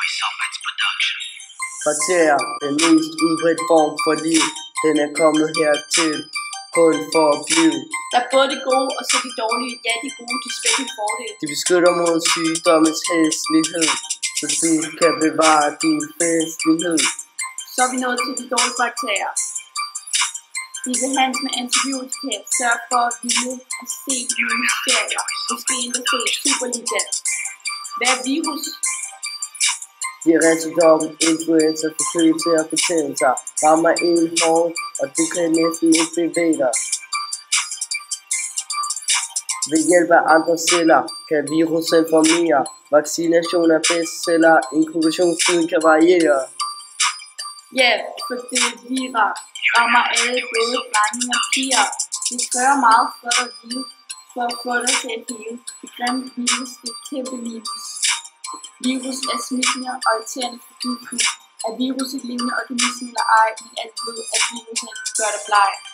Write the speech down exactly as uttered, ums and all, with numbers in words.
Bakterier, den mest udbredt form for liv, den er kommet hertil kun for at blive. Der er både de gode og så de dårlige. Ja, de gode, de spiller fordele. De beskytter mod sygdommens hæslighed, så du kan bevare din festlighed. Så er vi nået til de dårlige bakterier. De behandles med antibiotika. Sørg for at vide og se nogle mysterier. Måske endda se Superliga. Hvad er virus? De er resultatet af influenza, forkølelse og betændelser. Rammer en hårdt, og du kan næsten ikke bevæge dig. Ved hjælp af andre celler kan virus informere. Vaccination er bestseller. Inkubationstiden kan variere. Ja, for det virer rammer alle, både drenge og piger. Det kræver meget for at vide, for at få dig til at hele. Det grimme virus, det er kæmpe virus. Virus er smittende og irriterende forgiftende. Er virus et lignende organisme eller ej, men alt ved, at virusen gør dig bleg.